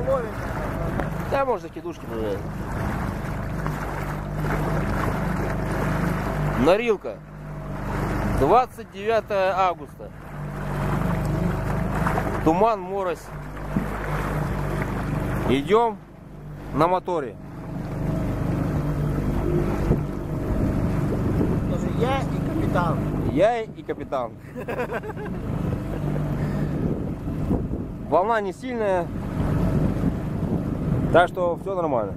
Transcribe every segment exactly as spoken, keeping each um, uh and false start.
ловит. Да, можно кидушки проверять. Норилка. двадцать девятое августа. Туман, морось. Идем на моторе. Тоже я и капитан. Я и капитан. Волна не сильная, так что все нормально.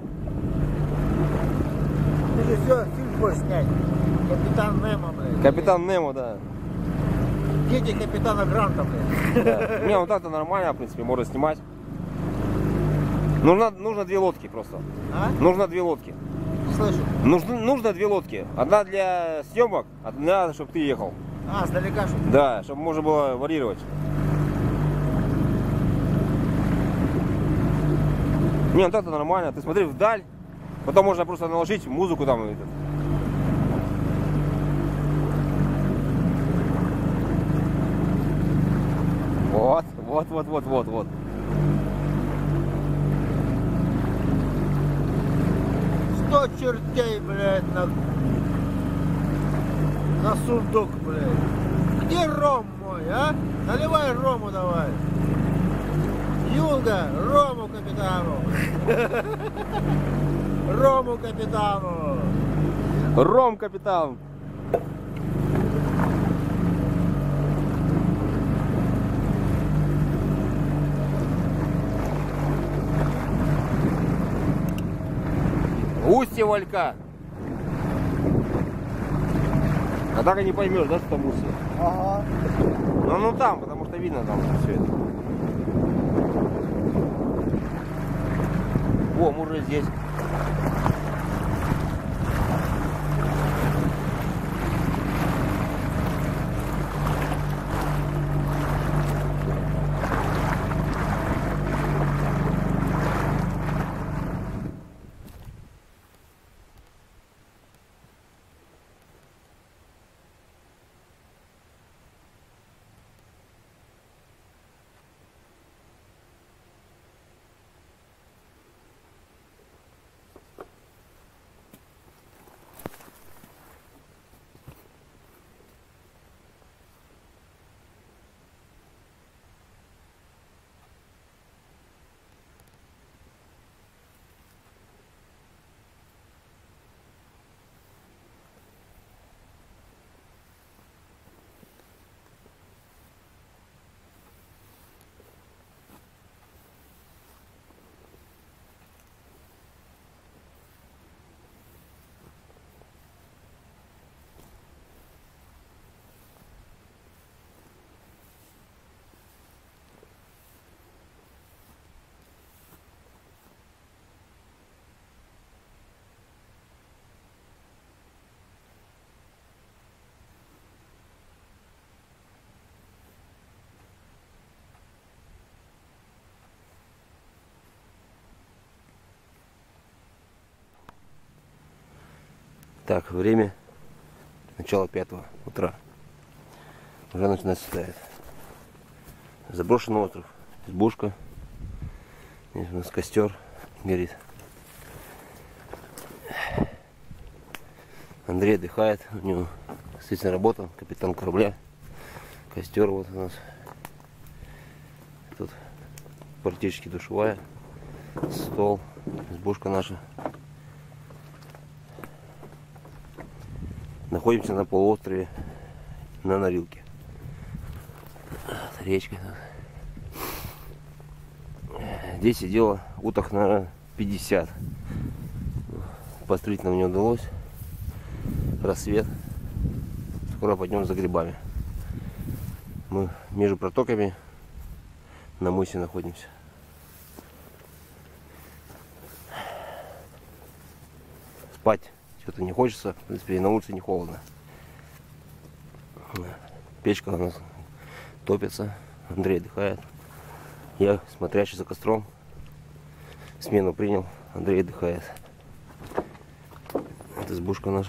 Ты же все, фильм хочешь снять. Капитан Немо, блядь. Капитан Немо, да. Дети капитана Гранта, блядь. Да. Не, вот так-то нормально, в принципе, можно снимать. Нужно, нужно две лодки просто. А? Нужно две лодки. Слышу. Нужно, нужно две лодки. Одна для съемок, одна, чтобы ты ехал. А, сдалека что ли? Да, чтобы можно было варьировать. Не, ну так-то нормально. Ты смотри вдаль. Потом можно просто наложить музыку там. Этот. Вот, вот, вот, вот, вот, вот. Сто чертей, блядь, на... на сундук, блядь. Где ром мой, а? Наливай рому давай. Юнга, рому капитану. Рому капитану. Ром, капитан. Устье Валька. А так и не поймешь, да, что там устье? Ага. Ну, ну там, потому что видно там все это. О, мы уже здесь. Так, время начало пятого утра. Уже начинает светать. Заброшенный остров. Избушка. Здесь у нас костер горит. Андрей отдыхает. У него действительно работа. Капитан корабля. Костер вот у нас. Тут практически душевая. Стол. Избушка наша. Находимся на полуострове на Норилке. Речка. Здесь сидело уток, наверное, пятьдесят. Пострелить нам не удалось. Рассвет. Скоро пойдем за грибами. Мы между протоками на мысе находимся. Спать что-то не хочется, в принципе, и на улице не холодно. Печка у нас топится, Андрей отдыхает. Я, смотрящий за костром, смену принял, Андрей отдыхает. Это избушка наша.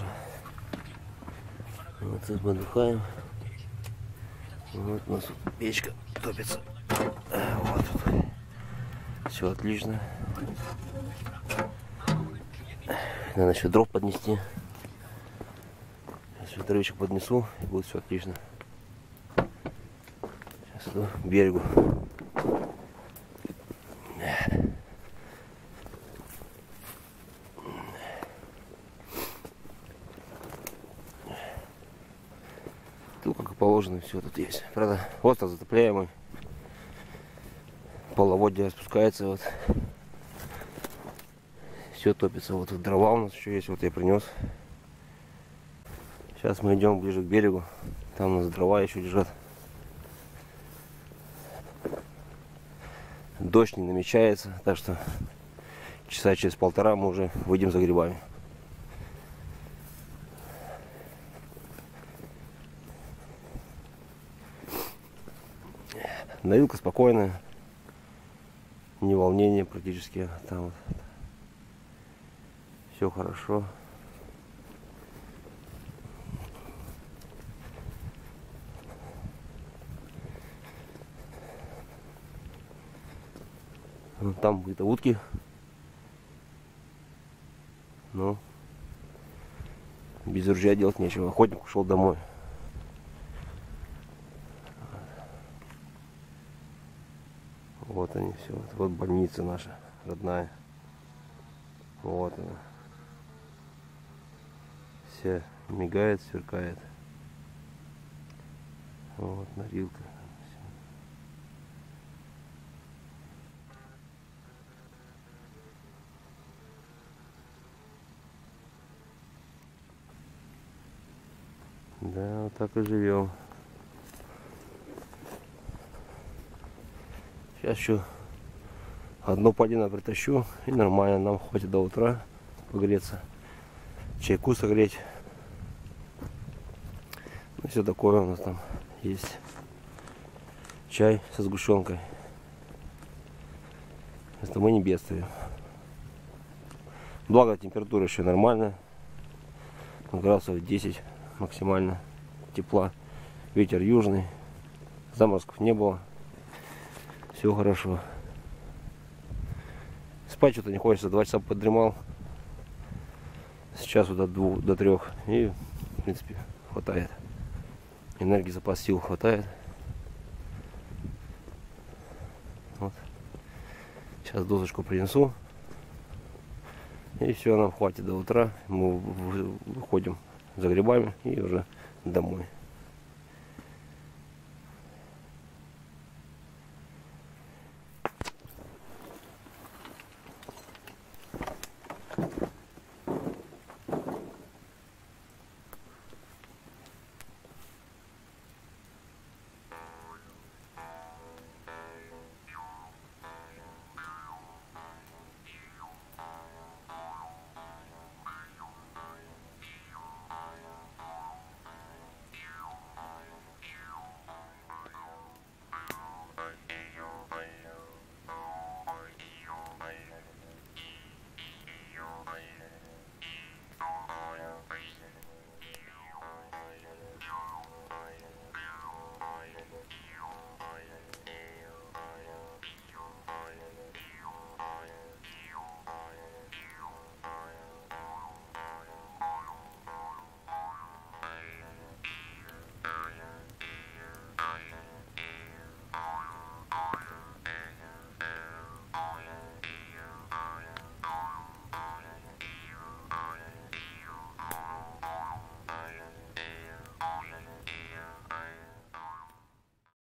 Вот тут мы отдыхаем. Вот у нас печка топится. Вот тут. Все отлично. Надо еще дров поднести. Сейчас травичек поднесу, и будет все отлично. Сейчас иду к берегу. Тут как и положено, все тут есть. Правда, остров затопляемый. Половодье спускается, вот. Все топится. Вот тут дрова у нас еще есть, вот я принес. Сейчас мы идем ближе к берегу. Там у нас дрова еще лежат. Дождь не намечается, так что часа через полтора мы уже выйдем за грибами. Навилка спокойная, не волнение практически, там вот все хорошо. Там где-то утки, но без ружья делать нечего. Охотник ушел домой. Вот они все. Вот больница наша родная. Вот она. Вся мигает, сверкает. Вот Норилка. Да, вот так и живем. Сейчас еще одно полено притащу, и нормально, нам хватит до утра погреться, чайку согреть. Ну, все такое у нас там есть. Чай со сгущенкой. Это мы не бедствуем. Благо температура еще нормальная. Градусов десять максимально тепла. Ветер южный. Заморозков не было. Все хорошо. Спать что-то не хочется. Два часа подремал. Сейчас вот до двух, до трех. И в принципе хватает. Энергии, запас сил хватает. Вот. Сейчас досочку принесу. И все, нам хватит до утра. Мы выходим за грибами и уже домой.